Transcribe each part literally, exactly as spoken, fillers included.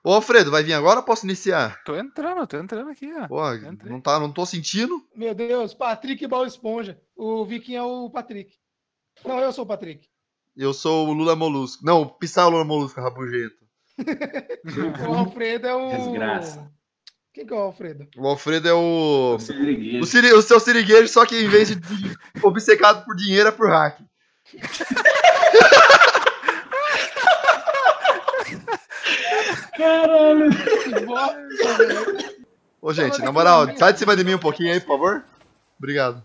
Ô, Alfredo, vai vir agora ou posso iniciar? Tô entrando, tô entrando aqui, ó. Pô, não, tá, não tô sentindo. Meu Deus, Patrick Bal Esponja. O Viking é o Patrick. Não, eu sou o Patrick. Eu sou o Lula Molusco. Não, o Pissar Lula Molusco, rabugento. O Alfredo é o... Desgraça. Quem que é o Alfredo? O Alfredo é o... O siriguejo. O, siri... o seu siriguejo, só que em vez de, de obcecado por dinheiro é por hack. Caralho. Ô, gente, na moral, sai de cima de mim um pouquinho aí, por favor. Obrigado.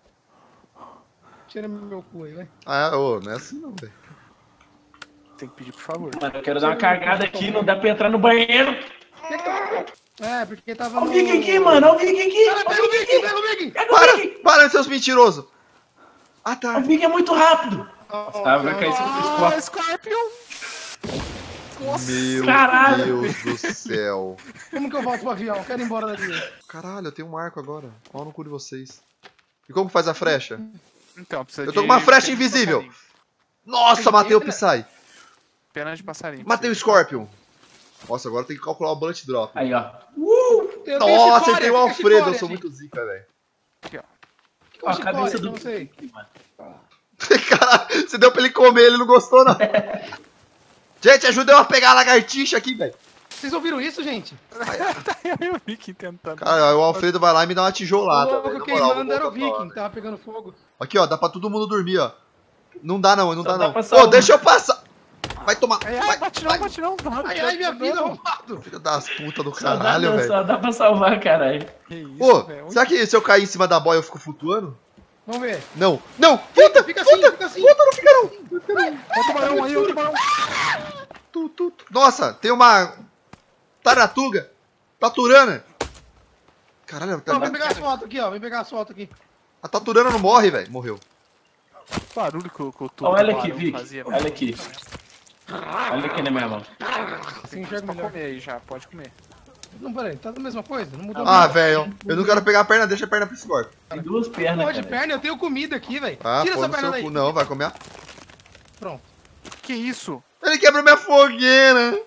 Tira meu cu aí, vai. Ah, ô, não é assim não, velho. Tem que pedir por favor. Mano, eu quero dar uma cagada aqui, não dá pra entrar no banheiro. É, porque tava Olha no... o Viking aqui, mano, olha o Viking aqui. Cara, pega o Viking, pega o Viking! Pega o Para, Viking. para, seus mentirosos. Ah, tá. O Viking é muito rápido. Ah, vai cair sobre o Ah, Scorpion. Scorpion! Nossa! Meu Caralho. Deus do céu. Como que eu volto pro avião? Quero ir embora daqui. Caralho, eu tenho um arco agora. Qual no cu de vocês? E como faz a frecha? Então, precisa Eu tô de com uma frecha pena de invisível. passarinho. Nossa, matei o Psy. Pena de passarinho. Matei o Scorpion. Nossa, agora tem que calcular o bullet drop. Aí, ó. Eu tenho Nossa, chicória, eu tenho o fica Alfredo, eu chicória, sou gente. muito zica, velho. Aqui, ó. Fica Ó, a chicória, cabeça do não sei. Viking, mano. Caralho, você deu pra ele comer, ele não gostou, não. Gente, ajuda eu a pegar a lagartixa aqui, velho. Vocês ouviram isso, gente? Tá eu e o Viking tentando. Cara, o Alfredo vai lá e me dá uma O tijolada, louco velho. Na moral, queimando vou era o voltar pra lá, Viking, velho. tava pegando fogo. Aqui, ó, dá pra todo mundo dormir, ó. Não dá não, não Só dá dá não. pra Ô, salvar. deixa eu passar. Vai tomar. Ai, ai, Vai, bate não, vai. bate não. Não, Ai, ai, minha vida, arrombado. Filho das putas do Só dá, caralho, não, velho. só dá pra salvar, caralho. Que isso, Pô, velho. será que se eu cair em cima da boia eu fico flutuando? Vamos ver. Não, não, Fica, puta, fica assim, fica assim. puta, não fica não. Não fica não. Olha o tubarão aí, olha o tubarão. Tu, tu, tu. Nossa, tem uma taratuga, taturana. Caralho, Ó, vem a, pegar as fotos aqui, ó. Vem pegar as fotos aqui. a taturana não morre, velho. Morreu. Barulho que o que o Olha aqui, tubarão Vicky. fazia. Olha aqui. Olha aqui na minha mão. Assim enxerga Pode melhor. comer aí já, pode comer. Não, peraí, tá da mesma coisa? Não mudou Ah, nada. velho, eu não quero pegar a perna, deixa a perna pro Scorpion. Tem duas pernas, Pô, de cara. perna, eu tenho comida aqui, velho. Ah, Tira pô, essa no perna seu daí. cu. Não, vai comer. a- Pronto. Que isso? Ele quebrou minha fogueira.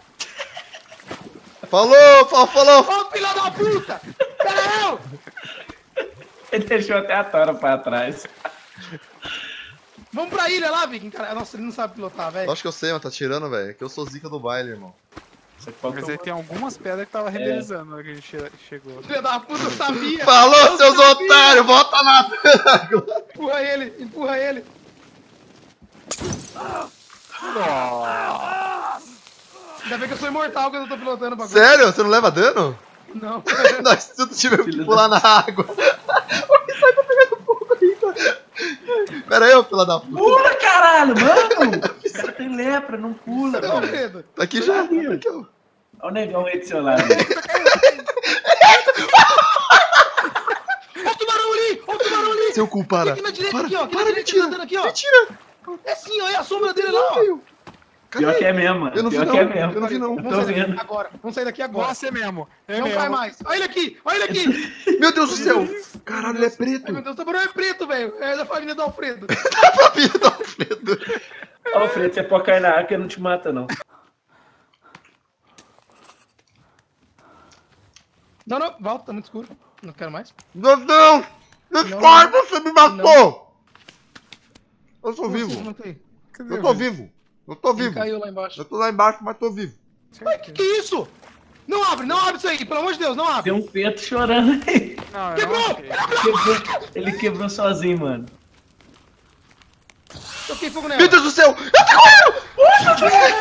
Falou, falou, falou. Ô, filha da puta! Pera eu! Ele deixou até a tora pra trás. Vamos pra ilha lá, Viking, cara. Nossa, ele não sabe pilotar, velho. Acho que eu sei, mas tá tirando, velho. Que eu sou zica do baile, irmão. Você pode Mas aí tem algumas pedras que tava renderizando na hora que a gente che- chegou. Filha da puta, eu sabia. Falou, Eu seus sabia. otários, volta na água. Empurra ele, empurra ele. Ainda bem que eu sou imortal quando eu tô pilotando o bagulho. Sério? Você não leva dano? Não. Nós tudo tivemos que Filho pular na água. O Psy tá pegando fogo aí, cara. Pera aí, ô fila da puta. Pula, caralho, mano! O cara tem lepra, não pula, Cadê o velho. Alfredo? Tá aqui já. Tá aqui, ó. Olha o negão aí do seu lado. Ó o tubarão ali! Ó o tubarão ali! Seu cu, para. Aqui na direita, Para, aqui, ó. Aqui na para, direita, mentira. tá andando aqui, ó. Mentira. É sim, olha a sombra dele lá, ó. Caralho. Pior que é mesmo, mano. Eu não vi, Pior não. que é mesmo. Eu não vi, não. Eu Vamos tô sair daqui vendo. agora. Vamos sair daqui agora. Nossa, é mesmo. É Não mesmo. cai mais. Olha ele aqui, olha ele aqui. Meu Deus do céu. Caralho, ele é preto. Ai, meu Deus, o tubarão é preto, velho. É da família do Alfredo. A família do Alfredo. Ó, Alfredo, você pode cair na água que não te mata, não. Não, não, volta, tá muito escuro. Não quero mais. Não, não. Scorpion, você me matou. Eu sou Como assim, vivo. não tem? Cadê Eu o tô Viking? vivo. Eu tô Ele vivo. caiu lá embaixo. Eu tô lá embaixo, mas tô vivo. Ué, que que é isso? Não abre, não abre isso aí, pelo amor de Deus, não abre. Tem um preto chorando aí. Não, eu Quebrou! não achei. Quebrou- Ele quebrou sozinho, mano. Toquei fogo nela. Meu Deus do céu. Eu tô correndo.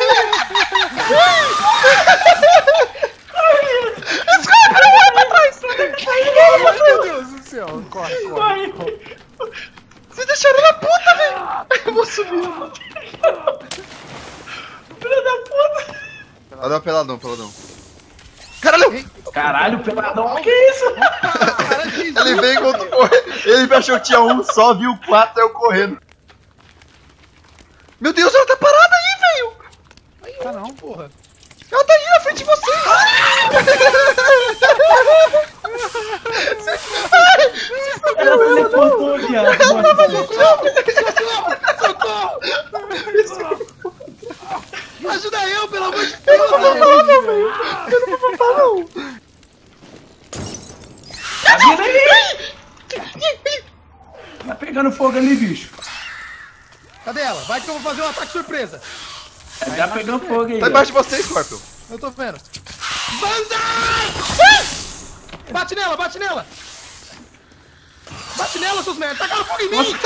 Meu Deus do céu. Corre, corre. Vai. Vocês deixaram na puta, velho. Eu vou subir. Filha da puta. Ah, não, peladão, peladão. Caralho. Caralho, peladão. Que isso? Cara, que isso? Ele veio enquanto correndo. Ele achou que tinha um só, viu quatro, saiu correndo. Meu Deus, ela tá parada aí, velho. Aí, Tá onde, não. porra. Ela tá aí na frente de você. Ela teleportou, viado. Socorro! Socorro! Ajuda eu, pelo amor de Deus! fogo ali, bicho. Cadê ela? Vai que eu vou fazer um ataque surpresa. Já pegou fogo aí. Tá embaixo de você, Scorpion. Eu tô vendo. Banda! Bate nela, bate nela! Bate nela, seus merda! Tacaram fogo em mim!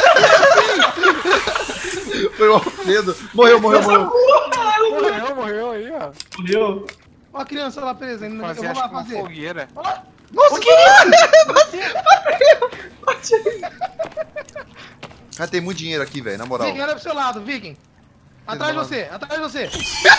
Foi o Alfredo. Morreu, morreu, morreu. Morreu, morreu aí, ó. Morreu. Olha a criança lá presa, ainda eu Fazer vou acho lá que uma fazer. fogueira. Nossa, o que Cara, tem muito dinheiro aqui, velho, na moral. Viking, olha pro seu lado, Viking. Atrás de você, atrás de você.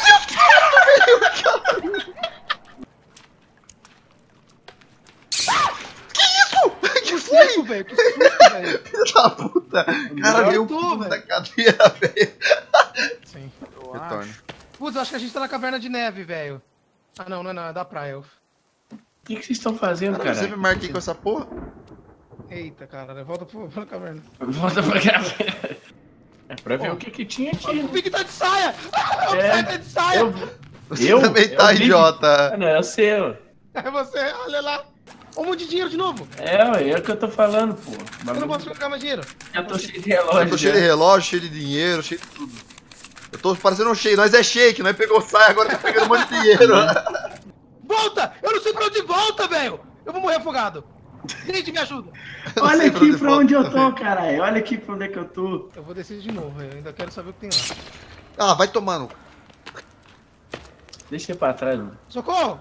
Que Susto, velho, que susto, velho. Filho da puta. Cara, veio o tô, pulo velho. da cadeira, velho. Sim. Eu Retorno. acho. Putz, eu acho que a gente tá na caverna de neve, velho. Ah, não, não é não, é da praia. O que, que vocês estão fazendo, Cara, eu cara? sempre marquei com essa porra. Eita, cara, volta pro, pra caverna. Volta pra cá. É pra ver o que que tinha O aqui. Viking tá de saia! O É, Sai tá de saia! Eu? Você Eu? também tá, Eu vi. idiota. Ah, não, é o seu. É você, olha lá. Um monte de dinheiro de novo. É, ué, é o que eu tô falando, pô. Eu não posso pegar mais dinheiro. Já tô cheio de Eu relógio. tô cheio de já. relógio, cheio de dinheiro, cheio de tudo. Eu tô parecendo um shake. Nós é shake, nós pegou saia, agora tá pegando um monte de dinheiro. Volta! Eu não sei pra onde volta, velho! Eu vou morrer afogado. Gente, me ajuda. Eu não Olha sei aqui pra onde eu volta. tô, caralho. Olha aqui pra onde é que eu tô. Eu vou descer de novo, velho. Ainda quero saber o que tem lá. Ah, vai tomando. Deixa eu ir pra trás, mano. Socorro!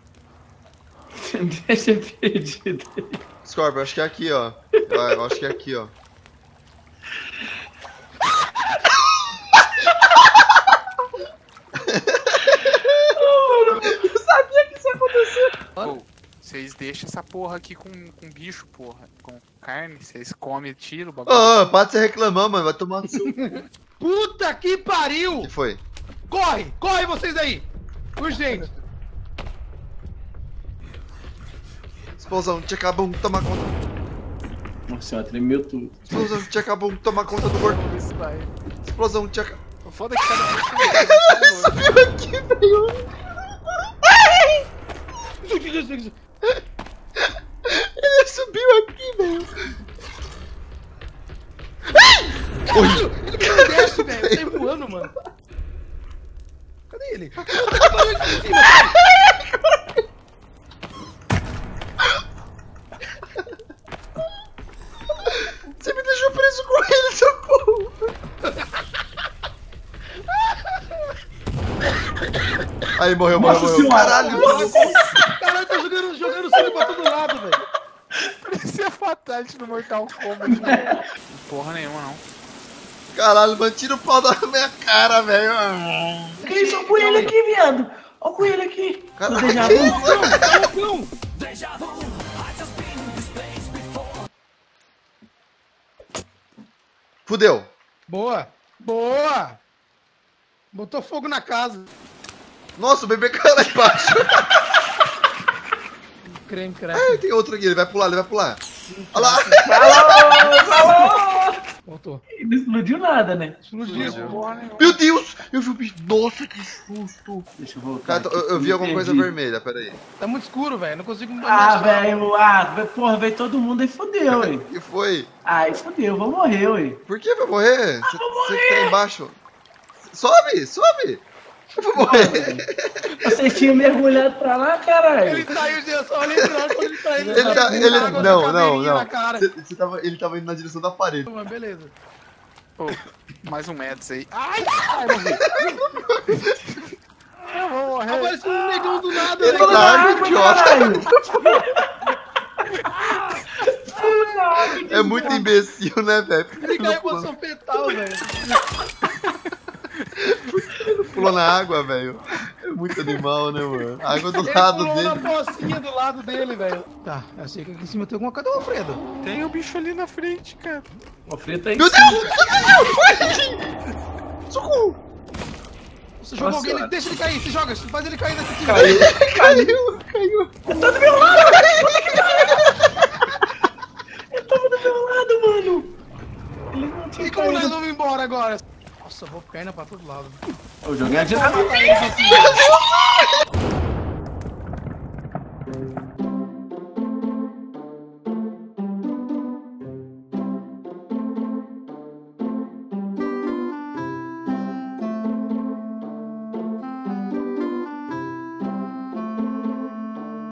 Deixa eu perdido. Scorpion, acho que é aqui, ó. Vai, eu acho que é aqui, ó. Eu sabia que isso ia acontecer. Ô, vocês deixam essa porra aqui com, com bicho, porra. Com carne, vocês comem tiro, bagulho. Ô, para de você reclamar, mano. Vai tomar no seu. O Puta que pariu! que foi? Corre! Corre vocês aí! Urgente! Explosão, tinha acabou de tomar conta. Nossa senhora, tremeu tudo. Explosão, tinha acabou de tomar conta do corpo. Isso vai. Explosão, tinha acabado. O foda é que cada um tem um Subiu aqui, velho. Ele subiu aqui, velho. Caralho! Ele me desce, velho! Eu saí voando, mano! Cadê ele? Puta que pariu, ele tá em cima! Você me deixou preso com ele, socorro. Aí, morreu, morreu, Nossa morreu. senhora. Caralho. Caralho, tá jogando, jogando sangue pra todo lado, velho! Parecia Fatality no Mortal Kombat. Né? Porra nenhuma, não. Caralho, mano, tira o pau da minha cara, velho. Que isso? Olha o coelho aqui, viado. Olha o coelho aqui. Caralho, Do déjà que vu. isso? Não! Fudeu. Boa! Boa! Botou fogo na casa. Nossa, o bebê caiu lá embaixo. Creme, creme. Ai, tem outro aqui, ele vai pular, ele vai pular. Olha lá. Falou, falou. Voltou. E não explodiu nada, né? Explodiu. Porra nenhuma. Meu Deus, eu vi o bicho. Nossa, que susto. Deixa eu voltar. Cara, aqui, eu, eu vi me alguma coisa perdi. vermelha, pera aí. Tá muito escuro, velho. Não consigo... Ah, velho, ah, ve- porra, veio todo mundo aí fodeu, O hein? que foi? Ai, fodeu, vou morrer, ué. Por que vai morrer? Você você que tá aí embaixo. Sobe, sobe. Eu vou morrer. Vocês tinham mergulhado pra lá, caralho. Ele saiu de eu só lembrando quando ele tá indo. Ele tá, com ele, água na não, não, cadeirinha não. na cara. Você, você tava, ele tava indo na direção da parede. Mas beleza. Pô, mais um Meds aí. Ai, ai, morri. Eu vou morrer. Apareceu um negão do nada, Ele velho. tá água, idiota. É muito imbecil, né, velho? Por que Ele ele não caiu em pulou, posição fetal, velho. pulou na água, velho? É muito animal, né, mano? A água do Ele lado pulou dele. na pocinha do lado dele, velho. Tá, eu sei que aqui em cima tem alguma coisa. Cadê o Alfredo? Tem o bicho ali na frente, cara. O frio tá aí. Meu Deus! Socorro! Você jogou Nossa alguém, senhora. deixa ele cair, se joga, faz ele cair daqui. Caiu. Caiu, caiu. Ele tava do meu lado, mano. Ele não tinha E como nós caído. vamos embora agora? Nossa, eu vou perna pra todo lado. Eu joguei a Vou matar ele assim.